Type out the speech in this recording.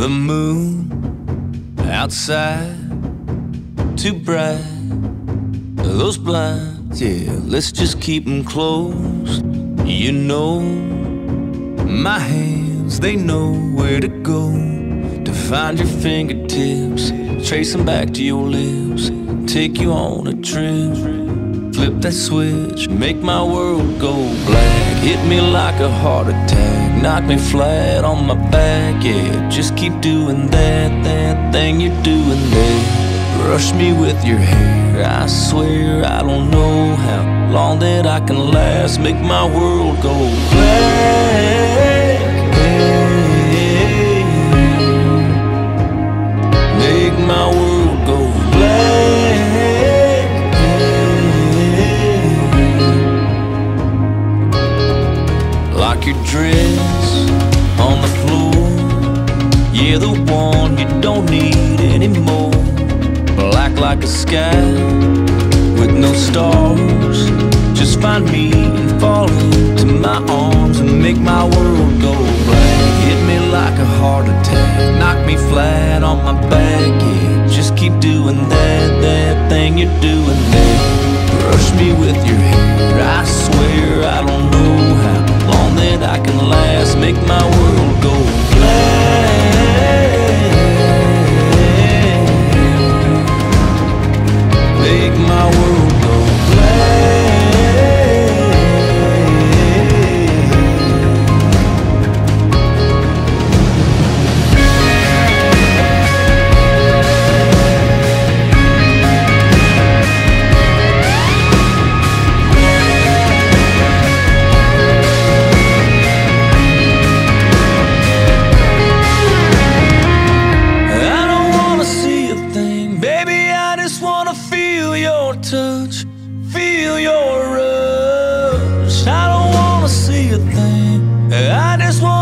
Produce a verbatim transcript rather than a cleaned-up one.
The moon outside, too bright. Those blinds, yeah, let's just keep them closed. You know, my hands, they know where to go to find your fingertips, trace them back to your lips, take you on a trip. Flip that switch, make my world go black. Hit me like a heart attack, knock me flat on my back. Yeah, just keep doing that, that thing you're doing there. Brush me with your hair, I swear I don't know how long that I can last. Make my world go black. Make my world go black. Like your dress on the floor, yeah, the one you don't need anymore. Black like a sky with no stars. Just find me and fall into my arms and make my world go black. Hit me like a heart attack, knock me flat on my back. Yeah, just keep doing that, that thing you're doing there. Brush me with your hair, I swear I don't know how long that I can last. Make my world go black. Make my world go black. Feel your rush. I don't wanna see a thing, I just want